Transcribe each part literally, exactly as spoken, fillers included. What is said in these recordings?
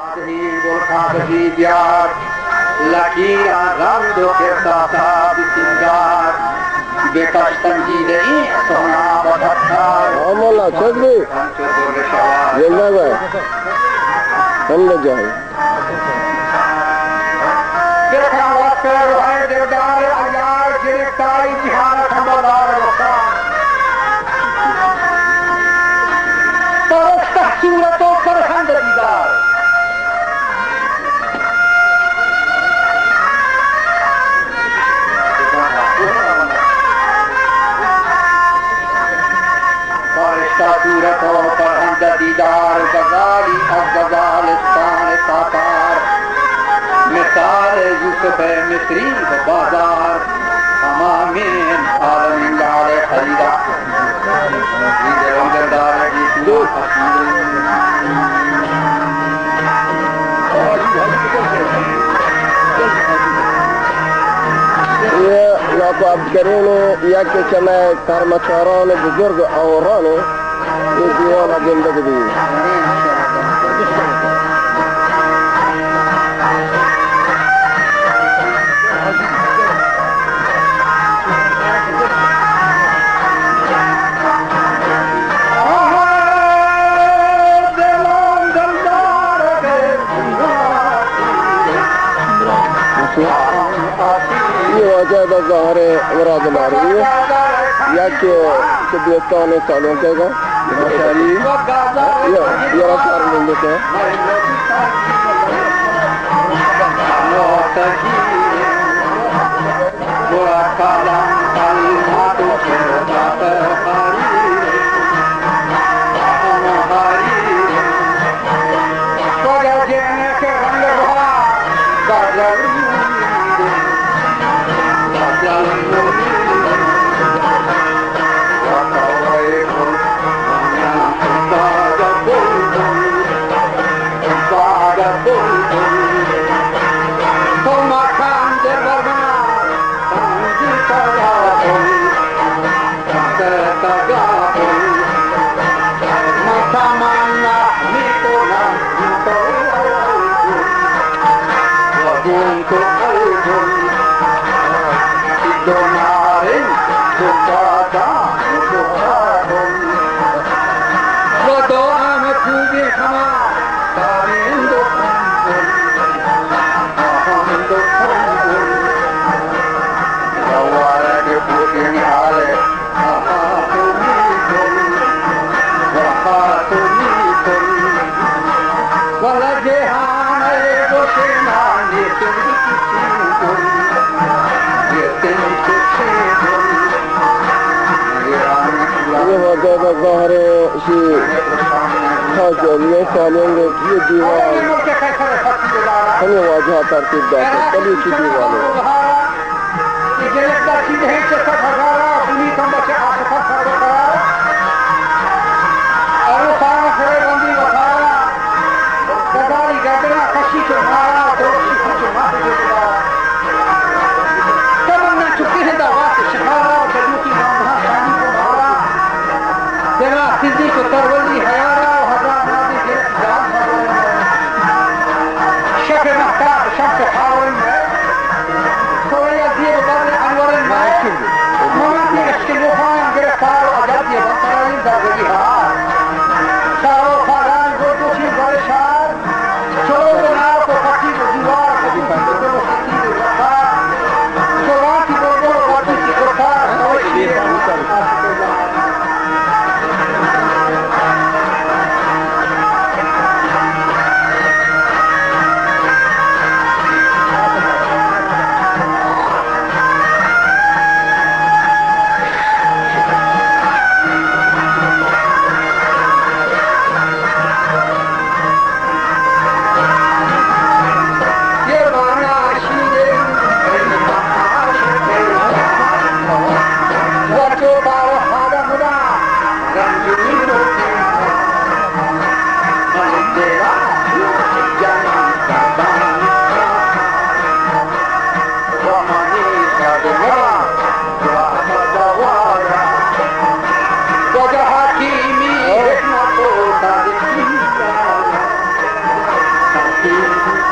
لکی آزاد و کرتا بسیار بکشتن جیده این سونا بطفتار آمالا چگری زنده بای هم نجایی گرفتن وقت روحای دیودار ایار گرفتاری جهان خمدار رخان پرستح صورت و فرخند دیدار صورت و فرهند دیدار غزالی از غزالستان ساتار مثال یوسف مصری و بازار تمامین عالمین لال خریدا دیدرم دردار جیسو یہ لاکو عبدالکریم یک چمه کرمچاران بزرگ آوران یہ دیوانا زندگی دی یہ واجہ دا ظاہر مراد ماری ہے یا کہ قبلستان سالوں کے گا یا یا رسار من لیتے ہیں ظاہر اسی خاصیت سالوں یہ دیوان ہمیں واجہ ترتیب داتا کلی کی دیوان ہے یہ لگتا چیز ہے کہ سب ہزارہ دنی کم بچے آسفہ سر قرار اور سارا فرے بندی وفارا گزاری گردنا کشی کے مارا دوشی کچھ مات کے دارا تمنا چکی ہے دعوات شہارا جدو کی نامہا شانی کو مارا دینا سیدھی کو ترولی حیارا و حضار نادی کے جان حاضر شب محتاب شمس حاول میں سویا زیر بر انور میں مماتی اشکل وفایم گرفتار و عجبی بطرین در گلی ہار شارو فاران گردوشی برشار چلو بنار کو پتی کو دیوار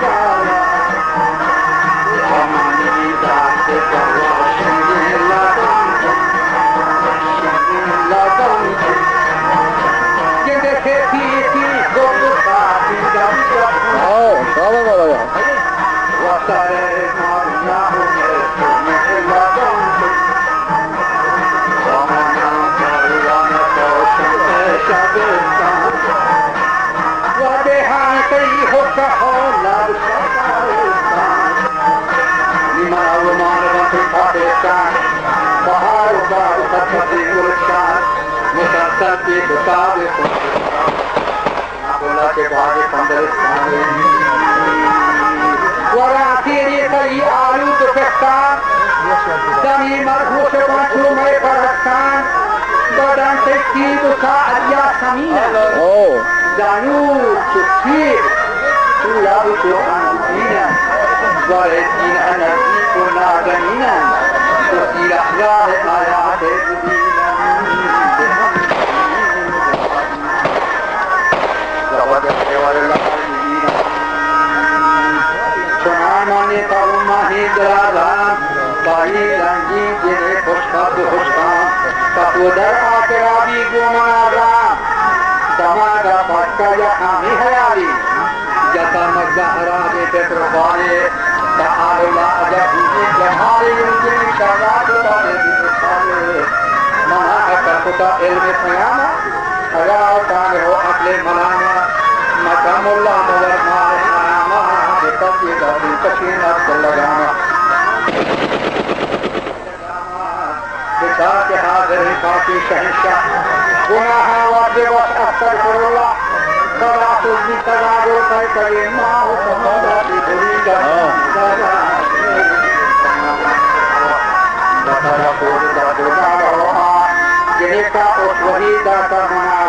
मुसलसल की दुकान बोला के बाद पंद्रह वरातीरी कई आलू दुकान दमी मरहूस बांचू में परस्तान बदन से की दुका अलिया समीना जानू चुप्पी तुला बुचो अंजीना वरेतीन अनजी को नागनीना तो इलाहा है आया है माने करूँ माही दराजान बाही रंगी जिन्हें खुशखब खुशखान कपूदर आकराबी गुमाराम समागा पटका या खामी हयाली जता मज्जा हराने पे प्रभाले ताआला अजब ही जहारे उनके निशानात वाले दिखाले मना कपूता इल्म क़यामा अगर कान हो अगले मलाना मकामुल्लाह मवर मारे आमा ये दादी पसीना से लगाना बिचार के हाजिर है काफी शहंशाह गुनाह वाजिब अस्तगफिरुल्लाह सदा तुझी तजारो कर करे माँ सदा की बुरी गला बता को दादो दादो जिन्हें का उस वही दाता बना